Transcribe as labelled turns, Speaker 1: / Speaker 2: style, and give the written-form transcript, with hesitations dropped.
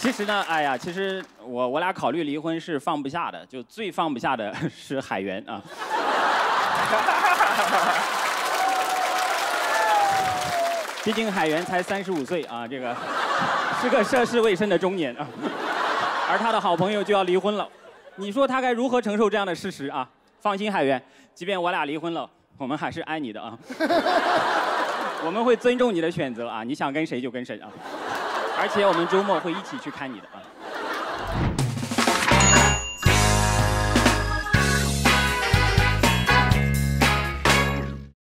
Speaker 1: 其实呢，哎呀，其实我俩考虑离婚是放不下的，就最放不下的是海源啊。毕竟海源才35岁啊，这个是个涉世未深的中年啊，而他的好朋友就要离婚了，你说他该如何承受这样的事实啊？放心，海源，即便我俩离婚了，我们还是爱你的啊，我们会尊重你的选择啊，你想跟谁就跟谁啊，而且我们周末会一起去看你的啊。